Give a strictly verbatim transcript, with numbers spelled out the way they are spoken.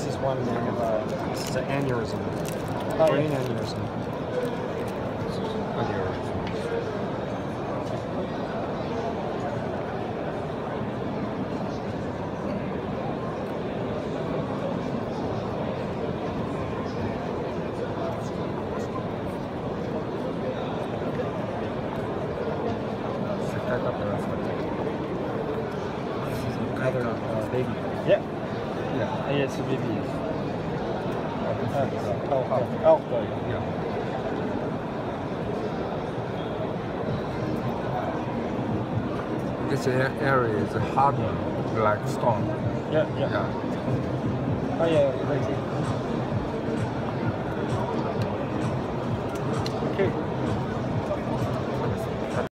this is one they have a, this is an aneurysm, Oh, brain yeah. aneurysm. Aneurysm. Another uh, baby. Yeah. Yeah. Yes, baby. Uh, Oh, oh, oh, sorry. yeah. This a- area is hardened like stone. Yeah, yeah. Yeah. Oh, yeah, right here. Okay.